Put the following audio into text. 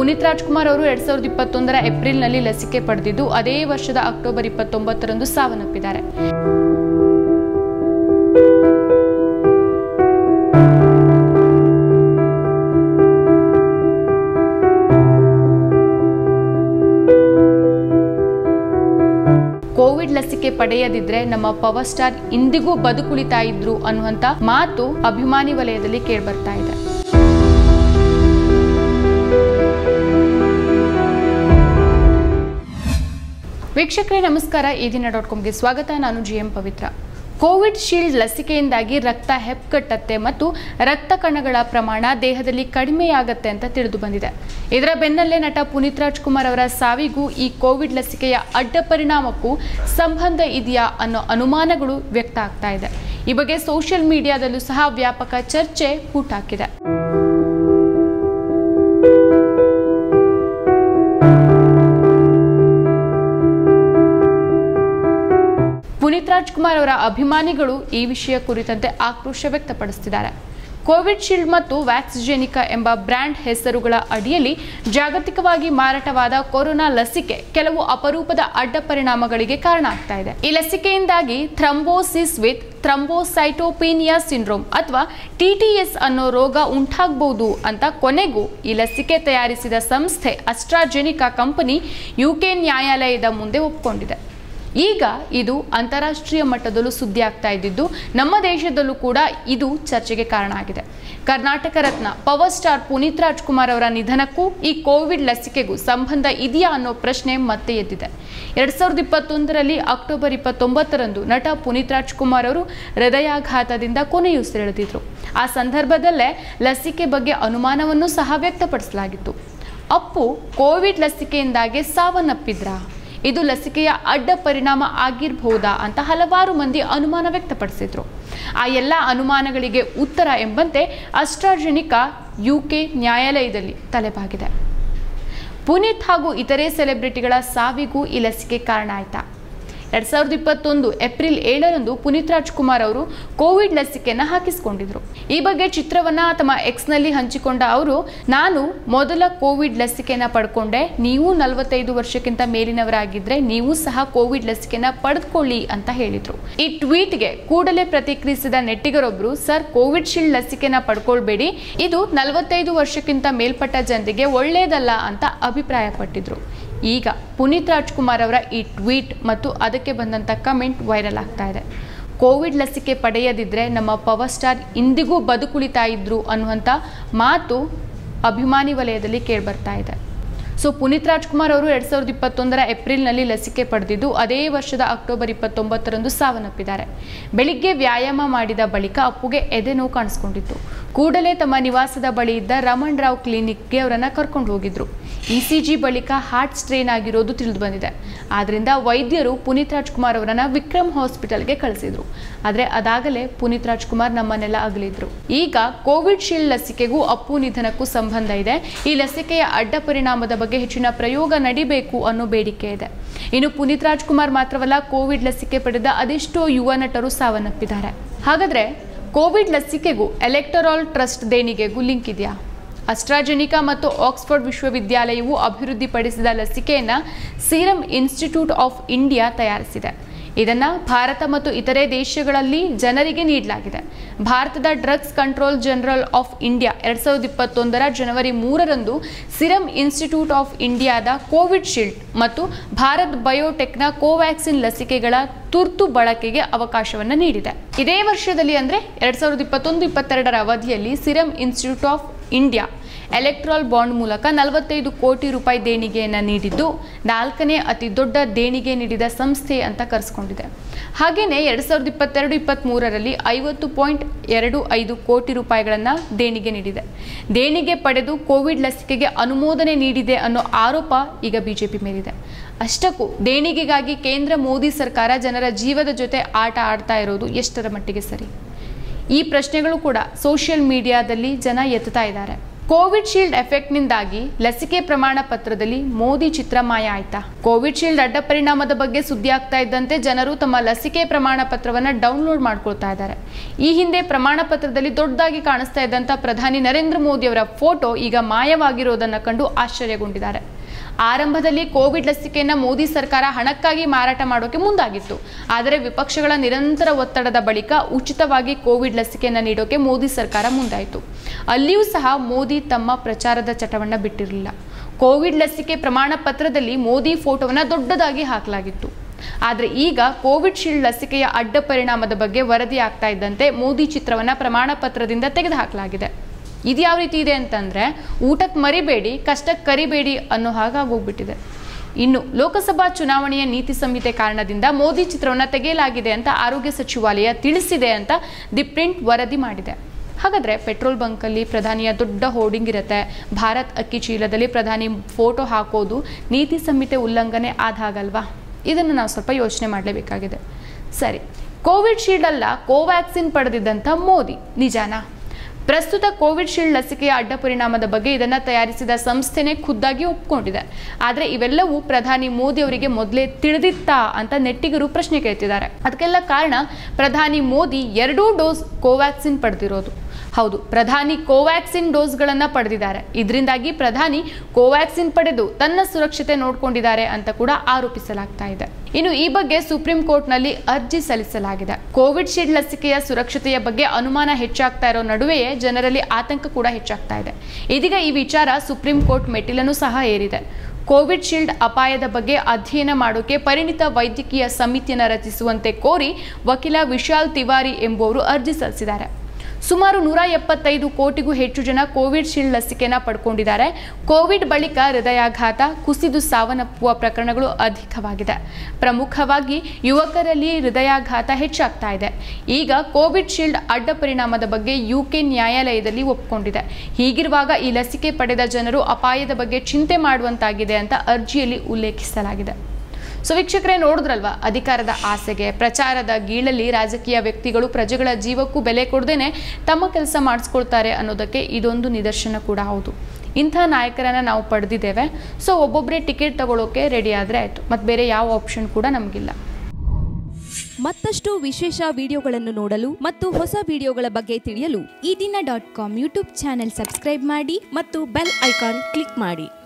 ಪುನೀತ್ ರಾಜ್ಕುಮಾರ್ ಅವರು 2021ರ ಏಪ್ರಿಲ್ನಲ್ಲಿ ಲಸಿಕೆ ಪಡೆದಿದ್ದು ಅದೇ ವರ್ಷದ ಅಕ್ಟೋಬರ್ 29ರಂದು ಸಾವನ್ನಪ್ಪಿದ್ದಾರೆ. ಕೋವಿಡ್ ಲಸಿಕೆ ಪಡೆಯದಿದ್ರೆ ನಮ್ಮ ಪವರ್ ಸ್ಟಾರ್ ಇಂದಿಗೂ ಬದುಕುಳಿತಾ ಇದ್ರು ಅನ್ನುವಂತ ಮಾತು ಅಭಿಮಾನಿ ವಲಯದಲ್ಲಿ ಕೇಳಿಬರ್ತಾ ಇದೆ. ವೀಕ್ಷಕರೇ ನಮಸ್ಕಾರ, ಈ ದಿನ.comಗೆ ಸ್ವಾಗತ. ನಾನು GM ಪವಿತ್ರ. ಕೋವಿಡ್ ಶೀಲ್ಡ್ ಲಸಿಕೆಯಿಂದಾಗಿ ರಕ್ತ ಹೆಪ್ಪುಗಟ್ಟುತ್ತೆ ಮತ್ತು ರಕ್ತ ಕಣಗಳ ಪ್ರಮಾಣ ದೇಹದಲ್ಲಿ ಕಡಿಮೆಯಾಗುತ್ತೆ ಅಂತ ತಿಳಿದು ಬಂದಿದೆ. ಇದರ ಬೆನ್ನಲ್ಲೇ ನಟ ಪುನೀತ್ ರಾಜ್ಕುಮಾರ್ ಅವರ ಸಾವಿಗೂ ಈ ಕೋವಿಡ್ ಲಸಿಕೆಯ ಅಡ್ಡ ಪರಿಣಾಮಕ್ಕೂ ಸಂಬಂಧ ಇದೆಯಾ ಅನ್ನೋ ಅನುಮಾನಗಳು ವ್ಯಕ್ತ ಆಗ್ತಾ ಇದೆ. ಈ ಬಗ್ಗೆ ಸೋಷಿಯಲ್ ಮೀಡಿಯಾದಲ್ಲೂ ಸಹ ವ್ಯಾಪಕ ಚರ್ಚೆ ಹುಟ್ಟಾಕಿದೆ. ಪುನೀತ್ ರಾಜ್ಕುಮಾರ್ ಅವರ ಅಭಿಮಾನಿಗಳು ಈ ವಿಷಯ ಕುರಿತಂತೆ ಆಕ್ರೋಶ ವ್ಯಕ್ತಪಡಿಸುತ್ತಿದ್ದಾರೆ. ಕೋವಿಡ್ ಶೀಲ್ಡ್ ಮತ್ತು ವ್ಯಾಕ್ಸಿಜೆನಿಕಾ ಎಂಬ ಬ್ರ್ಯಾಂಡ್ ಹೆಸರುಗಳ ಅಡಿಯಲ್ಲಿ ಜಾಗತಿಕವಾಗಿ ಮಾರಾಟವಾದ ಕೊರೋನಾ ಲಸಿಕೆ ಕೆಲವು ಅಪರೂಪದ ಅಡ್ಡ ಪರಿಣಾಮಗಳಿಗೆ ಕಾರಣ ಆಗ್ತಾ ಇದೆ. ಈ ಲಸಿಕೆಯಿಂದಾಗಿ ಥ್ರಂಬೋಸಿಸ್ ವಿತ್ ಥ್ರಂಬೋಸೈಟೋಪೇನಿಯಾ ಸಿಂಡ್ರೋಮ್ ಅಥವಾ TTS ಅನ್ನೋ ರೋಗ ಉಂಟಾಗಬಹುದು ಅಂತ ಕೊನೆಗೂ ಈ ಲಸಿಕೆ ತಯಾರಿಸಿದ ಸಂಸ್ಥೆ ಅಸ್ಟ್ರಾಜೆನಿಕಾ ಕಂಪನಿ UK ನ್ಯಾಯಾಲಯದ ಮುಂದೆ ಒಪ್ಪಿಕೊಂಡಿದೆ. ಈಗ ಇದು ಅಂತಾರಾಷ್ಟ್ರೀಯ ಮಟ್ಟದಲ್ಲೂ ಸುದ್ದಿ ಆಗ್ತಾ ಇದ್ದಿದ್ದು ನಮ್ಮ ದೇಶದಲ್ಲೂ ಕೂಡ ಇದು ಚರ್ಚೆಗೆ ಕಾರಣ ಆಗಿದೆ. ಕರ್ನಾಟಕ ರತ್ನ ಪವರ್ ಸ್ಟಾರ್ ಪುನೀತ್ ರಾಜ್ಕುಮಾರ್ ಅವರ ನಿಧನಕ್ಕೂ ಈ ಕೋವಿಡ್ ಲಸಿಕೆಗೂ ಸಂಬಂಧ ಇದೆಯಾ ಅನ್ನೋ ಪ್ರಶ್ನೆ ಮತ್ತೆ ಎದ್ದಿದೆ. 2021ರಲ್ಲಿ ಅಕ್ಟೋಬರ್ 29ರಂದು ನಟ ಪುನೀತ್ ರಾಜ್ಕುಮಾರ್ ಅವರು ಹೃದಯಾಘಾತದಿಂದ ಕೊನೆಯುಸಿರೆಳೆದಿದ್ರು. ಆ ಸಂದರ್ಭದಲ್ಲೇ ಲಸಿಕೆ ಬಗ್ಗೆ ಅನುಮಾನವನ್ನು ಸಹ ವ್ಯಕ್ತಪಡಿಸಲಾಗಿತ್ತು. ಅಪ್ಪು ಕೋವಿಡ್ ಲಸಿಕೆಯಿಂದಾಗಿ ಸಾವನ್ನಪ್ಪಿದ್ರಾ? ಇದು ಲಸಿಕೆಯ ಅಡ್ಡ ಪರಿಣಾಮ ಆಗಿರಬಹುದಾ ಅಂತ ಹಲವಾರು ಮಂದಿ ಅನುಮಾನ ವ್ಯಕ್ತಪಡಿಸಿದ್ರು. ಆ ಎಲ್ಲ ಅನುಮಾನಗಳಿಗೆ ಉತ್ತರ ಎಂಬಂತೆ ಅಸ್ಟ್ರಾಜೆನಿಕಾ UK ನ್ಯಾಯಾಲಯದಲ್ಲಿ ತಲೆಬಾಗಿದೆ. ಪುನೀತ್ ಹಾಗೂ ಇತರೆ ಸೆಲೆಬ್ರಿಟಿಗಳ ಸಾವಿಗೂ ಈ ಲಸಿಕೆ ಕಾರಣ ಆಯ್ತಾ? 2021 ಏಪ್ರಿಲ್ 7ರಂದು ಪುನೀತ್ ರಾಜ್ಕುಮಾರ್ ಅವರು ಕೋವಿಡ್ ಲಸಿಕೆಯನ್ನು ಹಾಕಿಸಿಕೊಂಡಿದ್ರು. ಈ ಬಗ್ಗೆ ಚಿತ್ರವನ್ನ ತಮ್ಮ ಎಕ್ಸ್ನಲ್ಲಿ ಹಂಚಿಕೊಂಡ ಅವರು, ನಾನು ಮೊದಲ ಕೋವಿಡ್ ಲಸಿಕೆನ ಪಡ್ಕೊಂಡೆ, ನೀವು 45 ವರ್ಷಕ್ಕಿಂತ ಮೇಲಿನವರಾಗಿದ್ರೆ ನೀವು ಸಹ ಕೋವಿಡ್ ಲಸಿಕೆನ ಪಡೆದುಕೊಳ್ಳಿ ಅಂತ ಹೇಳಿದ್ರು. ಈ ಟ್ವೀಟ್ಗೆ ಕೂಡಲೇ ಪ್ರತಿಕ್ರಿಯಿಸಿದ ನೆಟ್ಟಿಗರೊಬ್ರು, ಸರ್ ಕೋವಿಡ್ ಶೀಲ್ಡ್ ಲಸಿಕೆನ ಪಡ್ಕೊಳ್ಬೇಡಿ, ಇದು 45 ವರ್ಷಕ್ಕಿಂತ ಮೇಲ್ಪಟ್ಟ ಜನರಿಗೆ ಒಳ್ಳೆಯದಲ್ಲ ಅಂತ ಅಭಿಪ್ರಾಯಪಟ್ಟಿದ್ರು. ಈಗ ಪುನೀತ್ ರಾಜ್ಕುಮಾರ್ ಅವರ ಈ ಟ್ವೀಟ್ ಮತ್ತು ಅದಕ್ಕೆ ಬಂದಂಥ ಕಮೆಂಟ್ ವೈರಲ್ ಆಗ್ತಾ ಇದೆ. ಕೋವಿಡ್ ಲಸಿಕೆ ಪಡೆಯದಿದ್ರೆ ನಮ್ಮ ಪವರ್ ಸ್ಟಾರ್ ಇಂದಿಗೂ ಬದುಕುಳಿತಾ ಇದ್ರು ಅನ್ನುವಂಥ ಮಾತು ಅಭಿಮಾನಿ ವಲಯದಲ್ಲಿ ಕೇಳಿಬರ್ತಾ ಇದೆ. ಸೊ ಪುನೀತ್ ರಾಜ್ಕುಮಾರ್ ಅವರು 2021ರ ಏಪ್ರಿಲ್ನಲ್ಲಿ ಲಸಿಕೆ ಪಡೆದಿದ್ದು ಅದೇ ವರ್ಷದ ಅಕ್ಟೋಬರ್ 29ರಂದು ಸಾವನ್ನಪ್ಪಿದ್ದಾರೆ. ಬೆಳಿಗ್ಗೆ ವ್ಯಾಯಾಮ ಮಾಡಿದ ಬಳಿಕ ಅಪ್ಪುಗೆ ಎದೆ ನೋವು ಕಾಣಿಸ್ಕೊಂಡಿತ್ತು. ಕೂಡಲೇ ತಮ್ಮ ನಿವಾಸದ ಬಳಿ ಇದ್ದ ರಮಣ್ ರಾವ್ ಕ್ಲಿನಿಕ್ಗೆ ಅವರನ್ನು ಕರ್ಕೊಂಡು ಹೋಗಿದ್ರು. ECG ಬಳಿಕ ಹಾರ್ಟ್ ಸ್ಟ್ರೇನ್ ಆಗಿರೋದು ತಿಳಿದು ಬಂದಿದೆ. ಆದ್ದರಿಂದ ವೈದ್ಯರು ಪುನೀತ್ ರಾಜ್ಕುಮಾರ್ ಅವರನ್ನು ವಿಕ್ರಮ್ ಹಾಸ್ಪಿಟಲ್ಗೆ ಕಳಿಸಿದ್ರು. ಆದರೆ ಅದಾಗಲೇ ಪುನೀತ್ ರಾಜ್ಕುಮಾರ್ ನಮ್ಮನ್ನೆಲ್ಲ ಅಗಲಿದ್ರು. ಈಗ ಕೋವಿಡ್ ಶೀಲ್ಡ್ ಲಸಿಕೆಗೂ ಅಪ್ಪು ನಿಧನಕ್ಕೂ ಸಂಬಂಧ ಇದೆ. ಈ ಲಸಿಕೆಯ ಅಡ್ಡ ಪರಿಣಾಮದ ಬಗ್ಗೆ ಹೆಚ್ಚಿನ ಪ್ರಯೋಗ ನಡಿಬೇಕು ಅನ್ನೋ ಬೇಡಿಕೆ ಇದೆ. ಇನ್ನು ಪುನೀತ್ ರಾಜ್ಕುಮಾರ್ ಮಾತ್ರವಲ್ಲ, ಕೋವಿಡ್ ಲಸಿಕೆ ಪಡೆದ ಅದೆಷ್ಟೋ ಯುವ ನಟರು ಸಾವನ್ನಪ್ಪಿದ್ದಾರೆ. ಹಾಗಾದ್ರೆ ಕೋವಿಡ್ ಲಸಿಕೆಗೂ ಎಲೆಕ್ಟೋರಲ್ ಟ್ರಸ್ಟ್ ದೇಣಿಗೆಗೂ ಲಿಂಕ್ ಇದೆಯಾ? ಅಸ್ಟ್ರಾಜೆನಿಕಾ ಮತ್ತು ಆಕ್ಸ್ಫರ್ಡ್ ವಿಶ್ವವಿದ್ಯಾಲಯವು ಅಭಿವೃದ್ಧಿಪಡಿಸಿದ ಲಸಿಕೆಯನ್ನು ಸೀರಂ ಇನ್ಸ್ಟಿಟ್ಯೂಟ್ ಆಫ್ ಇಂಡಿಯಾ ತಯಾರಿಸಿದೆ. ಇದನ್ನು ಭಾರತ ಮತ್ತು ಇತರೆ ದೇಶಗಳಲ್ಲಿ ಜನರಿಗೆ ನೀಡಲಾಗಿದೆ. ಭಾರತದ drugs control general of India 2021ರ ಜನವರಿ 3ರಂದು ಸಿರಂ ಇನ್ಸ್ಟಿಟ್ಯೂಟ್ ಆಫ್ ಇಂಡಿಯಾದ ಕೋವಿಡ್ ಶೀಲ್ಡ್ ಮತ್ತು ಭಾರತ್ ಬಯೋಟೆಕ್ನ ಕೋವ್ಯಾಕ್ಸಿನ್ ಲಸಿಕೆಗಳ ತುರ್ತು ಬಳಕೆಗೆ ಅವಕಾಶವನ್ನು ನೀಡಿದೆ. ಇದೇ ವರ್ಷದಲ್ಲಿ ಅಂದರೆ 2021-22ರ ಅವಧಿಯಲ್ಲಿ Serum Institute of India electoral bond ಮೂಲಕ 45 ಕೋಟಿ ರೂಪಾಯಿ ದೇಣಿಗೆಯನ್ನು ನೀಡಿದ್ದು 4ನೇ ಅತಿ ದೊಡ್ಡ ದೇಣಿಗೆ ನೀಡಿದ ಸಂಸ್ಥೆ ಅಂತ ಕರೆಸಿಕೊಂಡಿದೆ. ಹಾಗೆಯೇ 2022-23ರಲ್ಲಿ 50.25 ಕೋಟಿ ರೂಪಾಯಿಗಳನ್ನು ದೇಣಿಗೆ ನೀಡಿದೆ. ದೇಣಿಗೆ ಪಡೆದು ಕೋವಿಡ್ ಲಸಿಕೆಗೆ ಅನುಮೋದನೆ ನೀಡಿದೆ ಅನ್ನೋ ಆರೋಪ ಈಗ ಬಿಜೆಪಿ ಮೇಲಿದೆ. ಅಷ್ಟಕ್ಕೂ ದೇಣಿಗೆಗಾಗಿ ಕೇಂದ್ರ ಮೋದಿ ಸರ್ಕಾರ ಜನರ ಜೀವದ ಜೊತೆ ಆಟ ಆಡ್ತಾ ಇರೋದು ಎಷ್ಟರ ಮಟ್ಟಿಗೆ ಸರಿ? ಈ ಪ್ರಶ್ನೆಗಳು ಕೂಡ ಸೋಷಿಯಲ್ ಮೀಡಿಯಾದಲ್ಲಿ ಜನ ಎತ್ತುತ್ತಾ ಇದ್ದಾರೆ. ಕೋವಿಡ್ ಶೀಲ್ಡ್ ಎಫೆಕ್ಟ್ನಿಂದಾಗಿ ಲಸಿಕೆ ಪ್ರಮಾಣ ಪತ್ರದಲ್ಲಿ ಮೋದಿ ಚಿತ್ರ ಮಾಯ ಆಯ್ತಾ? ಕೋವಿಡ್ ಶೀಲ್ಡ್ ಅಡ್ಡ ಪರಿಣಾಮದ ಬಗ್ಗೆ ಸುದ್ದಿ ಆಗ್ತಾ ಇದ್ದಂತೆ ಜನರು ತಮ್ಮ ಲಸಿಕೆ ಪ್ರಮಾಣ ಪತ್ರವನ್ನು ಡೌನ್ಲೋಡ್ ಮಾಡ್ಕೊಳ್ತಾ ಇದ್ದಾರೆ. ಈ ಹಿಂದೆ ಪ್ರಮಾಣ ಪತ್ರದಲ್ಲಿ ದೊಡ್ಡದಾಗಿ ಕಾಣಿಸ್ತಾ ಇದ್ದಂಥ ಪ್ರಧಾನಿ ನರೇಂದ್ರ ಮೋದಿ ಅವರ ಫೋಟೋ ಈಗ ಮಾಯವಾಗಿರೋದನ್ನು ಕಂಡು ಆಶ್ಚರ್ಯಗೊಂಡಿದ್ದಾರೆ. ಆರಂಭದಲ್ಲಿ ಕೋವಿಡ್ ಲಸಿಕೆಯನ್ನು ಮೋದಿ ಸರ್ಕಾರ ಹಣಕ್ಕಾಗಿ ಮಾರಾಟ ಮಾಡೋಕೆ ಮುಂದಾಗಿತ್ತು. ಆದರೆ ವಿಪಕ್ಷಗಳ ನಿರಂತರ ಒತ್ತಡದ ಬಳಿಕ ಉಚಿತವಾಗಿ ಕೋವಿಡ್ ಲಸಿಕೆಯನ್ನು ನೀಡೋಕೆ ಮೋದಿ ಸರ್ಕಾರ ಮುಂದಾಯಿತು. ಅಲ್ಲಿಯೂ ಸಹ ಮೋದಿ ತಮ್ಮ ಪ್ರಚಾರದ ಚಟವನ್ನು ಬಿಟ್ಟಿರಲಿಲ್ಲ. ಕೋವಿಡ್ ಲಸಿಕೆ ಪ್ರಮಾಣ ಪತ್ರದಲ್ಲಿ ಮೋದಿ ಫೋಟೋವನ್ನು ದೊಡ್ಡದಾಗಿ ಹಾಕಲಾಗಿತ್ತು. ಆದರೆ ಈಗ ಕೋವಿಡ್ ಶೀಲ್ಡ್ ಲಸಿಕೆಯ ಅಡ್ಡ ಪರಿಣಾಮದ ಬಗ್ಗೆ ವರದಿ ಆಗ್ತಾ ಇದ್ದಂತೆ ಮೋದಿ ಚಿತ್ರವನ್ನು ಪ್ರಮಾಣ ಪತ್ರದಿಂದ ತೆಗೆದುಹಾಕಲಾಗಿದೆ. ಇದು ಯಾವ ರೀತಿ ಇದೆ ಅಂತಂದರೆ, ಊಟಕ್ಕೆ ಮರಿಬೇಡಿ, ಕಷ್ಟಕ್ಕೆ ಕರಿಬೇಡಿ ಅನ್ನೋ ಹಾಗಾಗೋಗ್ಬಿಟ್ಟಿದೆ. ಇನ್ನು ಲೋಕಸಭಾ ಚುನಾವಣೆಯ ನೀತಿ ಸಂಹಿತೆ ಕಾರಣದಿಂದ ಮೋದಿ ಚಿತ್ರವನ್ನು ತೆಗೆಯಲಾಗಿದೆ ಅಂತ ಆರೋಗ್ಯ ಸಚಿವಾಲಯ ತಿಳಿಸಿದೆ ಅಂತ ದಿ ಪ್ರಿಂಟ್ ವರದಿ ಮಾಡಿದೆ. ಹಾಗಾದರೆ ಪೆಟ್ರೋಲ್ ಬಂಕಲ್ಲಿ ಪ್ರಧಾನಿಯ ದೊಡ್ಡ ಹೋರ್ಡಿಂಗ್ ಇರುತ್ತೆ, ಭಾರತ್ ಅಕ್ಕಿ ಚೀಲದಲ್ಲಿ ಪ್ರಧಾನಿ ಫೋಟೋ ಹಾಕೋದು ನೀತಿ ಸಂಹಿತೆ ಉಲ್ಲಂಘನೆ ಆದ ಹಾಗಲ್ವಾ? ಇದನ್ನು ನಾವು ಸ್ವಲ್ಪ ಯೋಚನೆ ಮಾಡಲೇಬೇಕಾಗಿದೆ. ಸರಿ, ಕೋವಿಡ್ ಶೀಲ್ಡ್ ಅಲ್ಲ ಕೋವ್ಯಾಕ್ಸಿನ್ ಪಡೆದಿದ್ದಂಥ ಮೋದಿ ನಿಜಾನಾ? ಪ್ರಸ್ತುತ ಕೋವಿಡ್ ಶೀಲ್ಡ್ ಲಸಿಕೆಯ ಅಡ್ಡ ಪರಿಣಾಮದ ಬಗ್ಗೆ ಇದನ್ನು ತಯಾರಿಸಿದ ಸಂಸ್ಥೆನೇ ಖುದ್ದಾಗಿ ಒಪ್ಪಿಕೊಂಡಿದೆ. ಆದರೆ ಇವೆಲ್ಲವೂ ಪ್ರಧಾನಿ ಮೋದಿ ಅವರಿಗೆ ಮೊದಲೇ ತಿಳಿದಿತ್ತಾ ಅಂತ ನೆಟ್ಟಿಗರು ಪ್ರಶ್ನೆ ಕೇಳ್ತಿದ್ದಾರೆ. ಅದಕ್ಕೆಲ್ಲ ಕಾರಣ ಪ್ರಧಾನಿ ಮೋದಿ 2 ಡೋಸ್ ಕೋವ್ಯಾಕ್ಸಿನ್ ಪಡೆದಿರೋದು. ಹೌದು, ಪ್ರಧಾನಿ ಕೋವ್ಯಾಕ್ಸಿನ್ ಡೋಸ್ಗಳನ್ನು ಪಡೆದಿದ್ದಾರೆ. ಇದರಿಂದಾಗಿ ಪ್ರಧಾನಿ ಕೋವ್ಯಾಕ್ಸಿನ್ ಪಡೆದು ತನ್ನ ಸುರಕ್ಷತೆ ನೋಡಿಕೊಂಡಿದ್ದಾರೆ ಅಂತ ಕೂಡ ಆರೋಪಿಸಲಾಗ್ತಾ ಇದೆ. ಇನ್ನು ಈ ಬಗ್ಗೆ ಸುಪ್ರೀಂ ಕೋರ್ಟ್ನಲ್ಲಿ ಅರ್ಜಿ ಸಲ್ಲಿಸಲಾಗಿದೆ. ಕೋವಿಡ್ ಶೀಲ್ಡ್ ಲಸಿಕೆಯ ಸುರಕ್ಷತೆಯ ಬಗ್ಗೆ ಅನುಮಾನ ಹೆಚ್ಚಾಗ್ತಾ ಇರೋ ನಡುವೆಯೇ ಜನರಲ್ಲಿ ಆತಂಕ ಕೂಡ ಹೆಚ್ಚಾಗ್ತಾ ಇದೆ. ಇದೀಗ ಈ ವಿಚಾರ ಸುಪ್ರೀಂ ಕೋರ್ಟ್ ಮೆಟ್ಟಿಲನ್ನು ಸಹ ಏರಿದೆ. ಕೋವಿಡ್ ಶೀಲ್ಡ್ ಅಪಾಯದ ಬಗ್ಗೆ ಅಧ್ಯಯನ ಮಾಡೋಕೆ ಪರಿಣಿತ ವೈದ್ಯಕೀಯ ಸಮಿತಿಯನ್ನು ರಚಿಸುವಂತೆ ಕೋರಿ ವಕೀಲ ವಿಶಾಲ್ ತಿವಾರಿ ಎಂಬುವರು ಅರ್ಜಿ ಸಲ್ಲಿಸಿದ್ದಾರೆ. ಸುಮಾರು 175 ಕೋಟಿಗೂ ಹೆಚ್ಚು ಜನ ಕೋವಿಡ್ ಶೀಲ್ಡ್ ಲಸಿಕೆನ ಪಡ್ಕೊಂಡಿದ್ದಾರೆ. ಕೋವಿಡ್ ಬಳಿಕ ಹೃದಯಾಘಾತ, ಕುಸಿದು ಸಾವನ್ನಪ್ಪುವ ಪ್ರಕರಣಗಳು ಅಧಿಕವಾಗಿದೆ. ಪ್ರಮುಖವಾಗಿ ಯುವಕರಲ್ಲಿ ಹೃದಯಾಘಾತ ಹೆಚ್ಚಾಗ್ತಾ ಇದೆ. ಈಗ ಕೋವಿಡ್ ಶೀಲ್ಡ್ ಅಡ್ಡ ಪರಿಣಾಮದ ಬಗ್ಗೆ UK ನ್ಯಾಯಾಲಯದಲ್ಲಿ ಒಪ್ಪಿಕೊಂಡಿದೆ. ಹೀಗಿರುವಾಗ ಈ ಲಸಿಕೆ ಪಡೆದ ಜನರು ಅಪಾಯದ ಬಗ್ಗೆ ಚಿಂತೆ ಮಾಡುವಂತಾಗಿದೆ ಅಂತ ಅರ್ಜಿಯಲ್ಲಿ ಉಲ್ಲೇಖಿಸಲಾಗಿದೆ. ಸೊ ವೀಕ್ಷಕರೇ, ನೋಡಿದ್ರಲ್ವಾ, ಅಧಿಕಾರದ ಆಸೆಗೆ, ಪ್ರಚಾರದ ಗೀಳಲ್ಲಿ ರಾಜಕೀಯ ವ್ಯಕ್ತಿಗಳು ಪ್ರಜೆಗಳ ಜೀವಕ್ಕೂ ಬೆಲೆ ಕೊಡದೇನೆ ತಮ್ಮ ಕೆಲಸ ಮಾಡಿಸ್ಕೊಳ್ತಾರೆ ಅನ್ನೋದಕ್ಕೆ ಇದೊಂದು ನಿದರ್ಶನ ಕೂಡ ಹೌದು. ಇಂಥ ನಾಯಕರನ್ನು ನಾವು ಪಡೆದಿದ್ದೇವೆ. ಸೊ ಒಬ್ಬೊಬ್ಬರೇ ಟಿಕೆಟ್ ತಗೊಳ್ಳೋಕೆ ರೆಡಿ ಆದರೆ ಆಯಿತು, ಮತ್ತು ಬೇರೆ ಯಾವ ಆಪ್ಷನ್ ಕೂಡ ನಮಗಿಲ್ಲ. ಮತ್ತಷ್ಟು ವಿಶೇಷ ವಿಡಿಯೋಗಳನ್ನು ನೋಡಲು ಮತ್ತು ಹೊಸ ವಿಡಿಯೋಗಳ ಬಗ್ಗೆ ತಿಳಿಯಲು eDina.com ಯೂಟ್ಯೂಬ್ ಚಾನೆಲ್ ಸಬ್ಸ್ಕ್ರೈಬ್ ಮಾಡಿ ಮತ್ತು ಬೆಲ್ ಐಕಾನ್ ಕ್ಲಿಕ್ ಮಾಡಿ.